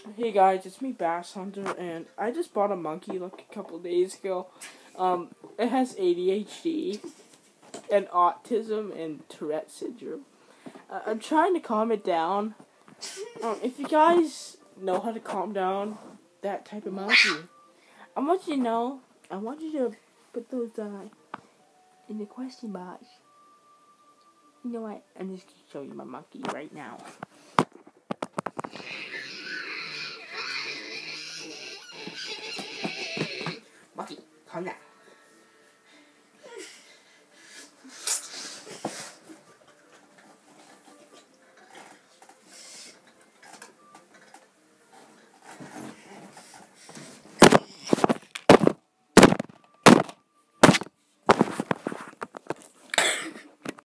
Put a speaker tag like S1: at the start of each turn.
S1: Hey guys, it's me, Bass Hunter, and I just bought a monkey like a couple days ago. It has ADHD and autism and Tourette syndrome. I'm trying to calm it down. If you guys know how to calm down that type of monkey, I want you to know. I want you to put those in the question box. You know what? I'm just gonna show you my monkey right now. Monkey, calm down.